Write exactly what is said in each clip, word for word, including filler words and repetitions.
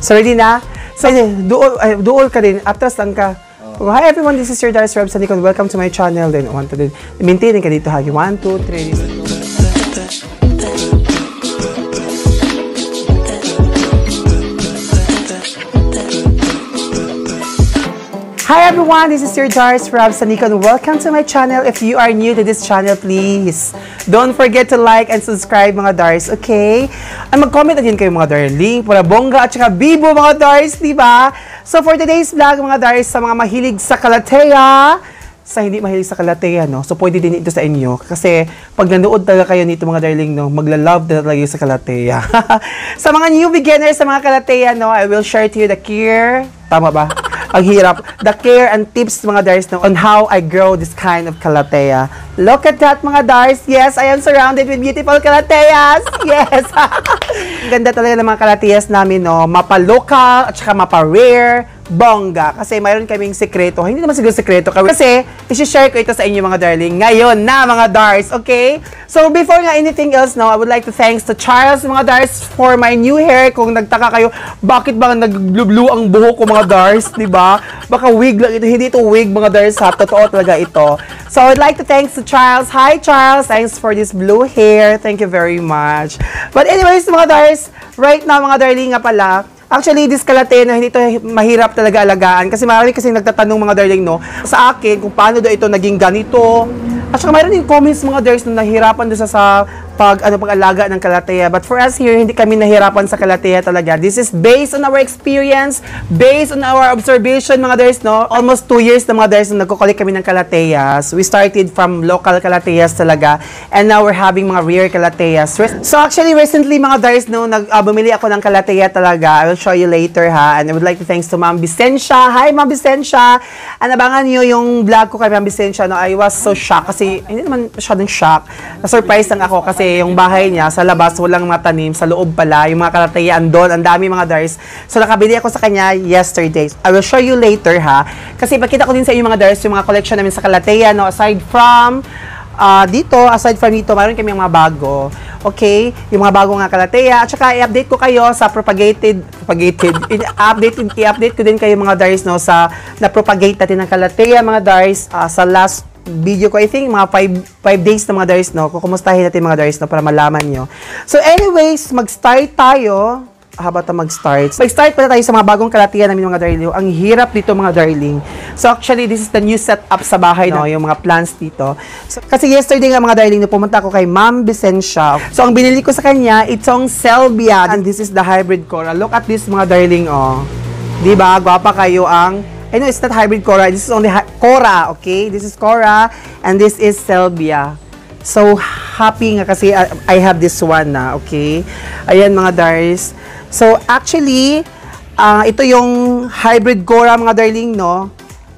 So, ready na? So, duol, ay, duol ka din. Atras lang ka. Oh. Hi everyone, this is your Dars Reb Sanicon. Welcome to my channel. Then, want to din. Maintain ka dito, ha? one, two, three. Hi everyone, this is your Dars Reb Sanicon. Welcome to my channel. If you are new to this channel, please don't forget to like and subscribe mga Dars, okay? At mag-comment na din kayo mga darling, para bongga at saka bibo mga Dars, di ba? So for today's vlog mga Dars, sa mga mahilig sa Calathea, sa hindi mahilig sa Calathea, no? So pwede din ito sa inyo. Kasi pag nanood talaga kayo nito mga darling, no? Magla-love na talaga sa Calathea. Sa mga new beginners sa mga Calathea, no? I will share to you the care. Tama ba? Ang hirap. The care and tips mga Dars, no, on how I grow this kind of Calathea. Look at that mga Dars. Yes, I am surrounded with beautiful Calatheas. Yes. Ganda talaga ng mga Calatheas namin, no. Mapa-local at saka mapa-rare. Bongga. Kasi mayroon kaming sekreto. Hindi naman siguro sekreto. Kasi, isi-share ko ito sa inyo mga darling. Ngayon na mga Dars. Okay? So, before nga anything else, no, I would like to thanks to Charles mga Dars for my new hair. Kung nagtaka kayo, bakit ba nag-blue ang buhok ko mga Dars? Diba? Baka wig lang ito. Hindi ito wig mga Dars. Ha? Totoo talaga ito. So, I would like to thanks to Charles. Hi Charles. Thanks for this blue hair. Thank you very much. But anyways mga Dars, right now mga darling nga pala, actually, this Calathea, no, hindi ito mahirap talaga alagaan. Kasi marami kasi nagtatanong mga darling, no, sa akin kung paano daw ito naging ganito. At saka mayroon din comments mga Dars na nahirapan doon sa, sa pag, ano, pag-alaga ng Calathea. But for us here, hindi kami nahirapan sa Calathea talaga. This is based on our experience, based on our observation mga Dars, no. Almost two years na mga Dars na nagkukulik kami ng Calatheas. We started from local Calatheas talaga. And now we're having mga rare Calatheas. So actually, recently mga Dars, no, nag, uh, bumili ako ng Calathea talaga. I will show you later ha. And I would like to thanks to Ma'am Vicencia. Hi Ma'am Vicencia. And abangan niyo yung vlog ko kay Ma'am Vicencia, no. I was so shocked kasi hindi naman masyadong shock. Na-surprise lang ako kasi yung bahay niya sa labas walang mga tanim, sa loob pala yung mga Calathea andon, ang dami mga Dars. So nakabili ako sa kanya yesterday. I will show you later ha. Kasi pakita ko din sa inyo mga Dars yung mga collection namin sa Calathea, no. Aside from uh, dito, aside from dito, mayroon kami mga bago. Okay? Yung mga bago nga Calathea. At saka i-update ko kayo sa propagated, propagated, i-update, i-update ko din kayo mga Dars, no, sa na-propagate natin ng Calathea mga Dars uh, sa last video ko. I think mga five days na mga Dars, no. Kukumustahin natin mga Dars, no, para malaman nyo. So anyways, mag-start tayo. Haba ta mag-start. Mag-start pala tayo sa mga bagong Calathea namin mga darling. Ang hirap dito mga darling. So actually, this is the new setup sa bahay, no, yung mga plants dito. So, kasi yesterday nga mga darling, no, pumunta ako kay Ma'am Vicencia. So ang binili ko sa kanya, itong Salvia. And this is the hybrid Cora. Look at this mga darling, oh. Diba? Gwapa kayo ang I know it's not hybrid Cora. This is only Cora, okay? This is Cora and this is Salvia. So happy nga kasi I, I have this one na, okay? Ayan mga Dars. So actually, uh, ito yung hybrid Cora mga darling, no?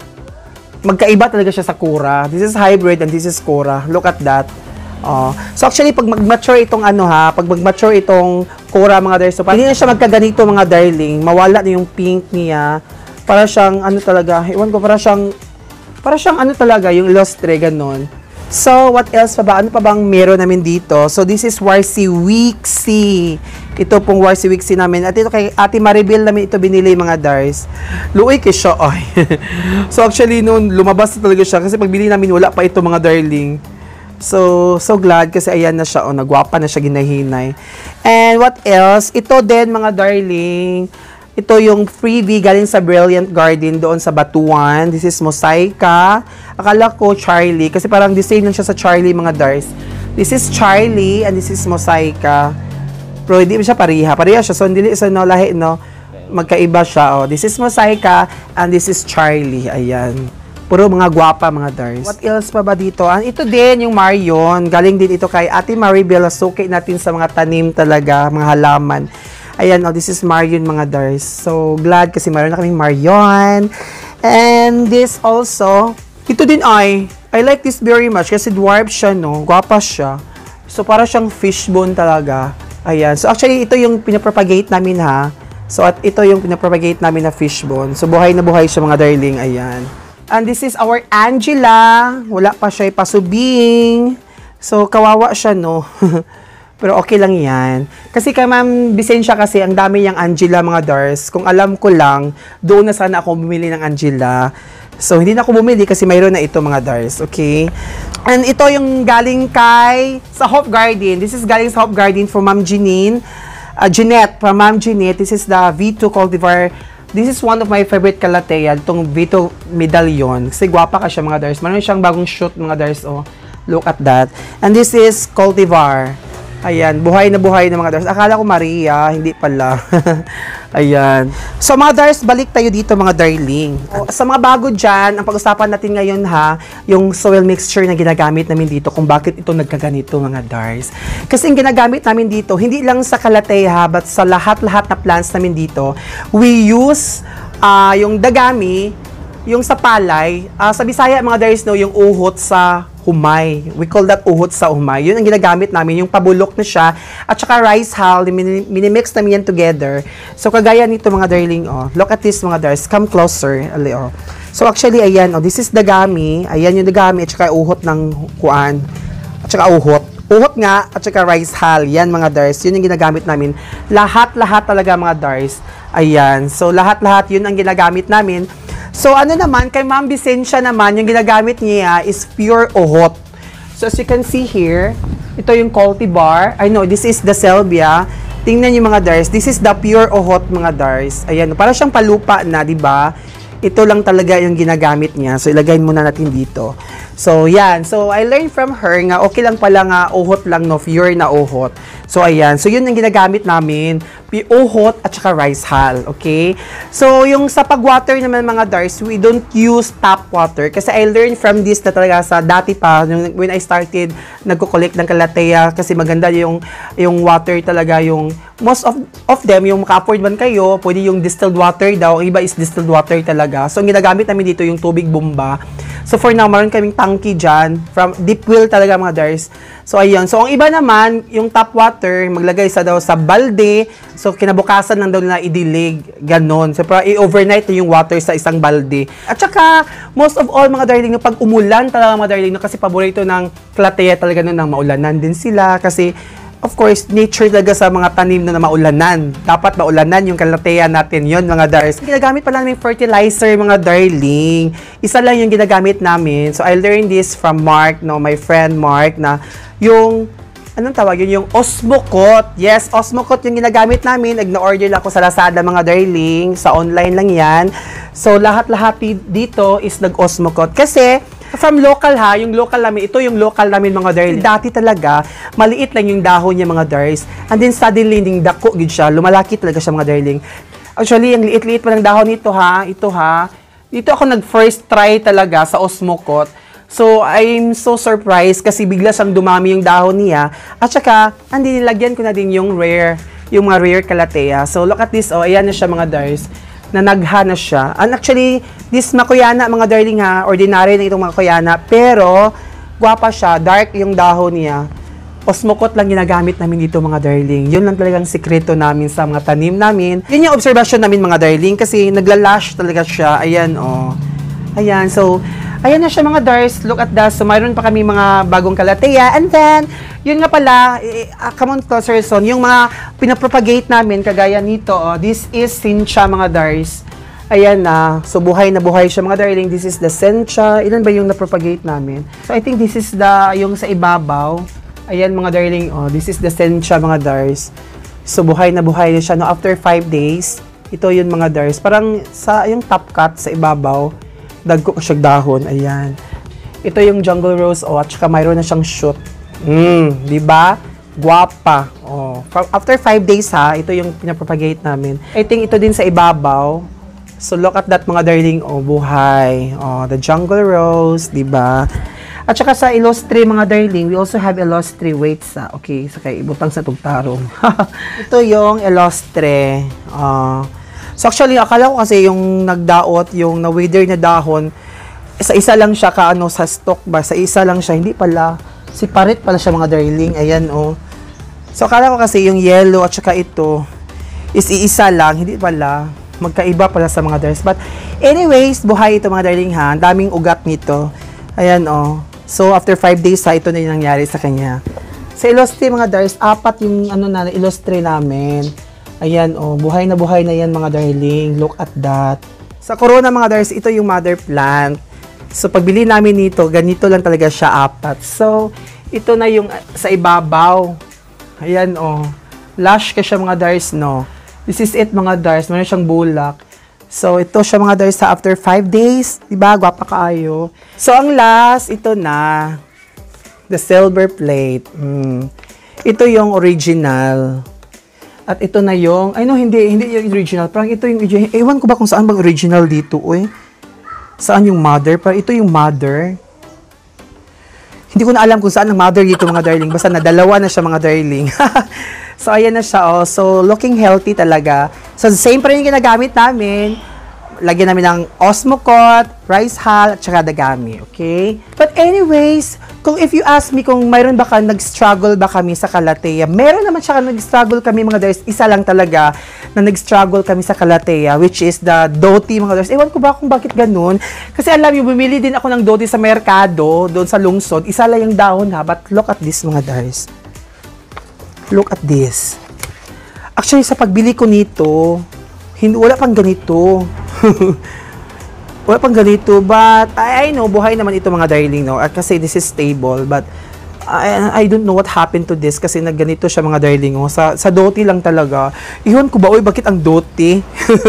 Magkaiba talaga siya sa Cora. This is hybrid and this is Cora. Look at that. Oh. So actually, pag mag-mature itong ano ha, pag mag-mature itong Cora mga Dars, so hindi na siya magkaganito mga darling. Mawala na yung pink niya. Para siyang, ano talaga, iwan ko, para siyang, para siyang, ano talaga, yung lustre, ganon. So, what else pa ba? Ano pa bang meron namin dito? So, this is Warsi Wixie. Ito pong Warsi Wixie namin. At ito kay Ate Maribel namin ito binili mga Dars. Luoy kay siya, ay. So, actually, noon, lumabas na talaga siya. Kasi pagbili namin, wala pa ito mga darling. So, so glad kasi ayan na siya. O, nagwapa na siya, ginahinay. And what else? Ito din mga darling. Ito yung freebie galing sa Brilliant Garden doon sa Batuan. This is Mosaica. Akala ko Charlie. Kasi parang the same lang siya sa Charlie mga Dars. This is Charlie and this is Mosaica. Pero hindi siya pariha. Pariha siya. So, hindi so, no, lahi, no? Magkaiba siya. Oh. This is Mosaica and this is Charlie. Ayan. Puro mga gwapa mga Dars. What else pa ba dito? Ah, ito din yung Marion. Galing din ito kay Ate Maribel. Suki natin sa mga tanim talaga. Mga halaman. Ayan, oh, this is Marion mga Dars. So, glad kasi meron na kaming Marion. And this also, ito din ay, I like this very much kasi dwarf siya, no? Gwapa siya. So, para siyang fishbone talaga. Ayan. So, actually, ito yung pinapropagate namin, ha? So, at ito yung pinapropagate namin na fishbone. So, buhay na buhay siya, mga darling. Ayan. And this is our Angela. Wala pa siya ipasubing. So, kawawa siya, no? Pero okay lang yan. Kasi kay Ma'am Vicensya kasi, ang dami niyang Angela, mga Dars. Kung alam ko lang, doon na sana ako bumili ng Angela. So, hindi na ako bumili kasi mayroon na ito, mga Dars. Okay? And ito yung galing kay, sa Hope Garden. This is galing sa Hope Garden for Ma'am Jeanine. Uh, Jeanette, from Ma'am Jeanette. This is the V two Cultivar. This is one of my favorite Calathea. Itong V two medallion. Kasi gwapa ka siya, mga Dars. Meron siyang bagong shoot, mga Dars. Oh, look at that. And this is Cultivar. Ayan, buhay na buhay na, mga Dars. Akala ko Maria, hindi pala. Ayan. So, mga Dars, balik tayo dito, mga darling. Sa mga bago dyan, ang pag-usapan natin ngayon, ha, yung soil mixture na ginagamit namin dito, kung bakit ito nagkaganito, mga Dars. Kasi ang ginagamit namin dito, hindi lang sa Calathea, but sa lahat-lahat na plants namin dito, we use uh, yung dagami, yung sa palay, uh, sa Bisaya, mga Dars, no, yung uhot sa humay. We call that uhot sa humay. Yun ang ginagamit namin, yung pabulok na siya, at saka rice hull, minimix namin yan together. So, kagaya nito, mga darling, oh. Look at this, mga Dars. Come closer. Ali, oh. So, actually, ayan, oh. This is dagami. Ayan yung dagami, at saka uhot ng kuan. At saka uhot. Uhot nga, at saka rice hull. Yan, mga Dars. Yun yung ginagamit namin. Lahat-lahat talaga, mga Dars. Ayan. So, lahat-lahat yun ang ginagamit namin. So, ano naman, kay Ma'am Vicensya naman, yung ginagamit niya is pure uhot. So, as you can see here, ito yung cultivar. I know, this is the salvia. Tingnan niyo, mga Dars. This is the pure uhot, mga Dars. Ayan, para siyang palupa na, di ba? Ito lang talaga yung ginagamit niya. So, ilagay muna natin dito. So, yan. So, I learned from her nga, okay lang pala nga, uhot lang, no? Pure na uhot. So, ayan. So, yun ang ginagamit namin. Uhot at saka rice hull. Okay? So, yung sa pag-water naman, mga Dars, we don't use tap water. Kasi I learned from this na talaga sa dati pa, when I started, nagko-collect ng Calathea, kasi maganda yung, yung water talaga, yung most of, of them, yung maka-afford man kayo, pwede yung distilled water daw. Ang iba is distilled water talaga. So, ang ginagamit namin dito yung tubig bomba. So, for now, maroon kaming tangki dyan. From deep well talaga, mga Dars. So, ayun. So, ang iba naman, yung tap water, maglagay sa daw sa balde. So, kinabukasan lang daw nila idilig. Ganon. So, para i-overnight yung water sa isang balde. At saka, most of all, mga darling, pag umulan talaga, mga darling, kasi paborito ng Calathea talaga nun, ng maulanan din sila. Kasi, of course, nature talaga sa mga tanim na, na maulanan. Dapat maulanan yung Calathea natin yon, mga Dars. Ginagamit pa lang ng fertilizer, mga darling. Isa lang yung ginagamit namin. So, I learned this from Mark, no, my friend Mark, na yung, anong tawag yun? Yung Osmocot. Yes, Osmocot yung ginagamit namin. Nag-na-order lang ako sa Lazada, mga darling. Sa online lang yan. So, lahat-lahat dito is nag-Osmocot. Kasi, from local ha, yung local namin, ito yung local namin, mga darling. Dati talaga, maliit lang yung dahon niya, mga Dars. And then suddenly, yung dako, gid siya, lumalaki talaga siya, mga darling. Actually, yung liit-liit pa ng dahon nito ha, ito ha. Dito ako nag-first try talaga sa Osmocot. So, I'm so surprised kasi bigla siyang dumami yung dahon niya. At saka, andi nilagyan ko na din yung rare, yung mga rare Calathea. So, look at this, oh, ayan na siya, mga Dars. Nanagha na siya. And actually, this makuyana, mga darling ha, ordinary na itong makuyana, pero gwapa siya, dark yung dahon niya. Osmocot lang ginagamit namin dito, mga darling. Yun lang talagang sikreto namin sa mga tanim namin. Yun yung observation namin, mga darling, kasi naglalash talaga siya. Ayan, oh. Ayan, so, ayan na siya, mga Dars. Look at that. So, mayroon pa kami mga bagong Calathea. And then, yun nga pala, eh, uh, come on closer, son. Yung mga pinapropagate namin, kagaya nito, oh, this is Sincha, mga Dars. Ayan na. So, buhay na buhay siya, mga darling. This is the Sincha. Ilan ba yung napropagate namin? So, I think this is the, yung sa ibabaw. Ayan, mga darling. Oh, this is the Sincha, mga Dars. So, buhay na buhay na siya. No, after five days, ito yun, mga Dars. Parang sa, yung top cut sa ibabaw, dagko ko siyang dahon. Ayan. Ito yung jungle rose, oh, at saka mayroon na siyang shoot. Mm, di ba? Guwapa. Oh. After five days ha, ito yung pinapropagate namin. I think ito din sa ibabaw. So look at that, mga darling. Oh, buhay. Oh, the jungle rose, di ba? At saka sa illustre, mga darling, we also have illustre. Wait sa, okay, sa kay ibutang sa tugtarong. Ito yung illustre. Oh. So actually, akala ko kasi yung nagdaot, yung na-wither na dahon, isa-isa lang siya kaano sa stock ba? Sa isa lang siya, hindi pala. Separate pala siya, mga darling. Ayan, oh. So akala ko kasi yung yellow at saka ito is iisa lang, hindi pala. Magkaiba pala sa mga Dars. But anyways, buhay ito, mga darling ha. Ang daming ugat nito. Ayan, oh. So after five days ha, ito na yung nangyari sa kanya. Sa illustre mga dars, apat yung ano na illustre namin. Ayan, oh, buhay na buhay na yan mga darling. Look at that. Sa corona mga dars, ito yung mother plant. So, pagbili namin nito, ganito lang talaga siya, apat. So, ito na yung sa ibabaw. Ayan, oh. Lush ka siya mga dars, no? This is it mga dars. Meron siyang bulak. So, ito siya mga dars sa after five days. Diba? Gwapa kaayo. So, ang last, ito na. The silver plate. Mm. Ito yung original. At ito na yung, ay no, hindi, hindi yung original. Parang ito yung original. Ewan ko ba kung saan bang original dito, uy. Saan yung mother? Parang ito yung mother. Hindi ko na alam kung saan ang mother dito mga darling. Basta na dalawa na siya mga darling. So, ayan na siya, oh. So, looking healthy talaga. So, same pa rin yung ginagamit namin. Lagyan namin ng Osmocot, rice hull, at saka dagami, okay? But anyways, kung if you ask me kung mayroon ba ka, nag-struggle ba kami sa Calathea, meron naman siya nag-struggle kami mga dars. Isa lang talaga na nag-struggle kami sa Calathea, which is the doti mga dars. Ewan ko ba kung bakit ganun? Kasi alam niyo, bumili din ako ng doti sa merkado, doon sa lungsod. Isa lang yung dahon ha, but look at this mga dars. Look at this. Actually, sa pagbili ko nito, hindi, wala pang ganito. Wala pang ganito, but I, I know, buhay naman ito mga darling, no? At kasi this is stable, but I, I don't know what happened to this kasi nagganito siya mga darling, oh. Sa, sa doti lang talaga. Iyon ko ba, uy, bakit ang doti?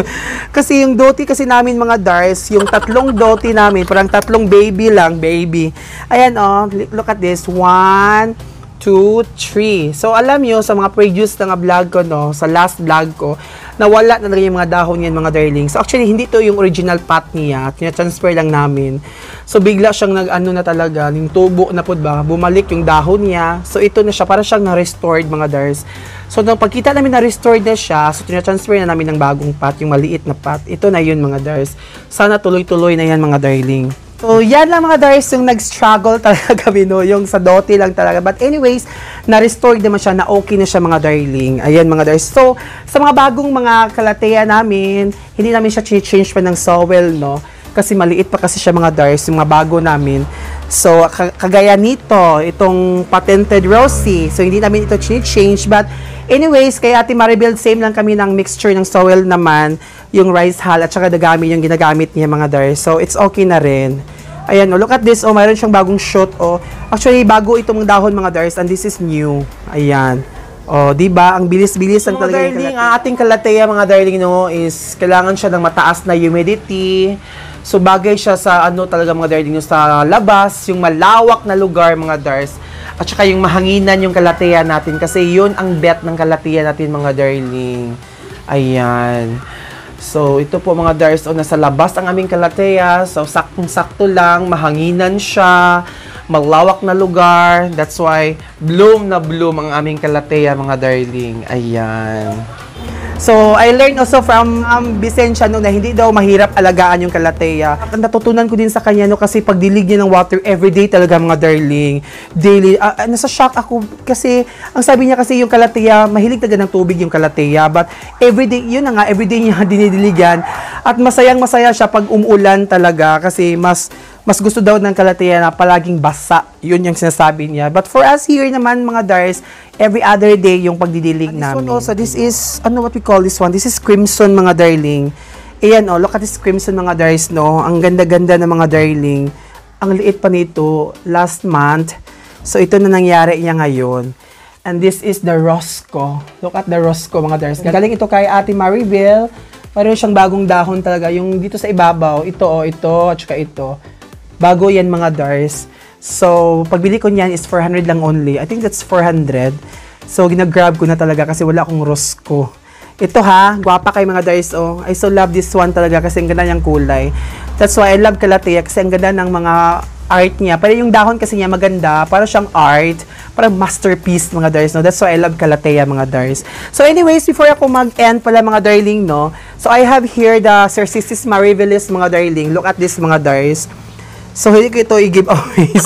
Kasi yung doti kasi namin mga dars, yung tatlong doti namin, parang tatlong baby lang, baby. Ayan, oh, look at this. One, two, three. So, alam nyo, sa mga previous na vlog ko, no, sa last vlog ko, nawala na lang yung mga dahon yan, mga darling. So, actually, hindi to yung original pot niya. Tina-transfer lang namin. So, bigla siyang nag-ano na talaga, yung tubo na po ba, bumalik yung dahon niya. So, ito na siya, para siyang na-restored, mga dars. So, nung pagkita namin na-restored na siya, so, tina-transfer na namin ng bagong pot, yung maliit na pot. Ito na yun, mga dars. Sana tuloy-tuloy na yan, mga darling. So, yan lang mga dars yung nag-struggle talaga kami, no? Yung sa doti lang talaga. But anyways, na-restore naman siya, na okay na siya mga darling. Ayan mga dars. So, sa mga bagong mga Calathea namin, hindi namin siya change pa ng soil, no? Kasi maliit pa kasi siya mga dars, yung mga bago namin. So, kagaya nito, itong patented Rosie. So, hindi namin ito change. But anyways, kay Ate Maribel, same lang kami ng mixture ng soil naman, yung rice hull at saka dagami yung ginagamit niya mga dars. So, it's okay na rin. Ayan, oh, look at this. Oh, mayroon siyang bagong shoot. Oh. Actually, bago itong dahon mga dars, and this is new. Ayan. Oh, di ba? Ang bilis-bilis ang talaga yung Calathea. Ang ating Calathea mga darling, no, is kailangan siya ng mataas na humidity. So, bagay siya sa ano talaga mga darling, no, sa labas, yung malawak na lugar mga dars. At saka yung mahanginan yung Calathea natin kasi yun ang bet ng Calathea natin mga darling. Ayan. So, ito po mga dars, o nasa labas ang aming Calathea. So, saktong-sakto lang, mahanginan siya, malawak na lugar. That's why, bloom na bloom ang aming Calathea mga darling. Ayan. So, I learned also from um, Vicencia no, na hindi daw mahirap alagaan yung Calathea. At natutunan ko din sa kanya no, kasi pagdilig niya ng water everyday talaga mga darling. Daily. Uh, nasa shock ako kasi ang sabi niya kasi yung Calathea, mahilig talaga ng tubig yung Calathea. But everyday, yun na nga, everyday niya dinidiligan. At masayang masaya siya pag umuulan talaga kasi mas mas gusto daw ng Calathea na palaging basa. Yun yung sinasabi niya. But for us here naman mga dars, every other day yung pagdidilig and namin. This one also, this is, ano what we call this one? This is crimson mga darling. Ayan oh, look at this crimson mga dars, no? Ang ganda-ganda ng mga darling. Ang liit pa nito, last month. So ito na nangyari niya ngayon. And this is the Rosco. Look at the Rosco mga dars. Galing ito kay Ate Maribel. Parang siyang bagong dahon talaga. Yung dito sa ibabaw, ito oh, ito, at saka ito. Bago yan mga dars. So, pagbili ko niyan is four hundred lang only. I think that's four hundred. So, ginagrab ko na talaga kasi wala akong Rosco. Ito ha, gwapa kay mga dars. Oh. I so love this one talaga kasi ang ganda niyang kulay. That's why I love Calathea kasi ang ganda ng mga art niya. Pero yung dahon kasi niya maganda. Para siyang art. Parang masterpiece mga dars. No? That's why I love Calathea mga dars. So anyways, before ako mag-end pala mga darling, no? So I have here the Cercistis Marivelis mga darling. Look at this mga dars. So, hindi ko ito i-giveaways.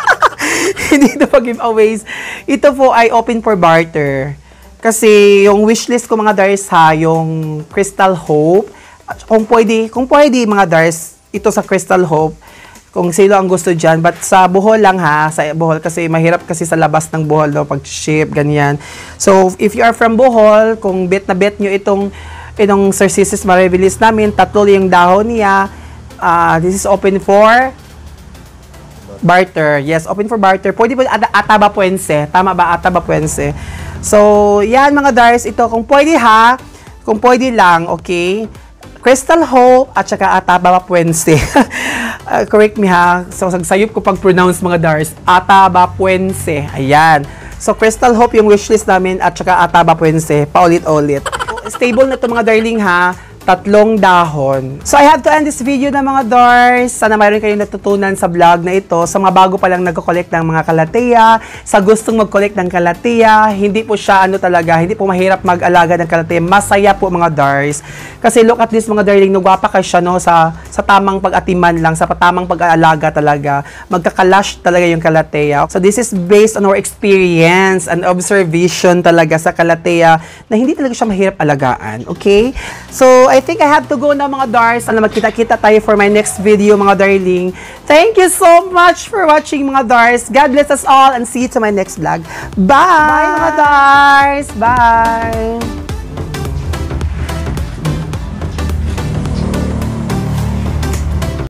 Hindi ito pa-giveaways. Ito po ay open for barter. Kasi yung wishlist ko mga dars ha, yung Crystal Hope. Kung pwede, kung pwede mga dars, ito sa Crystal Hope. kung sino ang gusto dyan. But sa Bohol lang ha, sa Bohol kasi mahirap kasi sa labas ng Bohol no, pag-ship, ganyan. So, if you are from Bohol, kung bet na bet nyo itong, itong Narcissus Marabilis namin, tatlo yung dahon niya. Uh, this is open for barter. Yes, open for barter. Pwede po at ataba puense. Tama ba? Ataba puense. So, yan mga Dars, ito kung pwede ha, kung pwede lang, okay? Crystal Hope at saka Ataba Puense. uh, correct me ha. So, sagsayop ko pag-pronounce mga Dars. Ataba Puense. Ayan. So, Crystal Hope yung wishlist namin at saka Ataba Puense. Paulit-ulit. Stable na to mga darling ha. Tatlong dahon. So, I have to end this video na mga Dars. Sana mayroon kayong natutunan sa vlog na ito. Sa mga bago pa lang nagko-collect ng mga Calathea, sa gustong mag-collect ng Calathea, hindi po siya ano talaga, hindi po mahirap mag-alaga ng Calathea. Masaya po mga Dars. Kasi look at this mga darling, nagwapa ka siya no, sa, sa tamang pag-atiman lang, sa tamang pag-aalaga talaga. Magkakalash talaga yung Calathea. So, this is based on our experience and observation talaga sa Calathea na hindi talaga siya mahirap alagaan. Okay? So, I think I have to go na mga Dars. Sana magkita-kita tayo for my next video mga darling. Thank you so much for watching mga Dars. God bless us all and see you to my next vlog. Bye! Bye mga Dars! Bye!